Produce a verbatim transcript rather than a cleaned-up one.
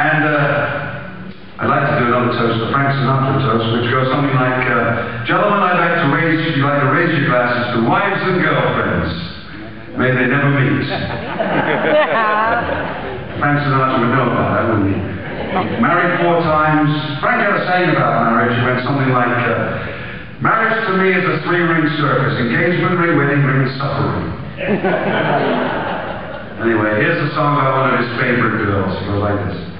And uh, I'd like to do another toast, the Frank Sinatra toast, which goes something like, uh, gentlemen, I'd like to raise, you'd like to raise your glasses to wives and girlfriends. May they never meet. Frank Sinatra would know about that, wouldn't he? Married four times. Frank had a saying about marriage. It went something like, uh, marriage to me is a three-ring circus. Engagement ring, wedding ring, supper ring. Anyway, here's a song by one of his favorite girls. It goes like this.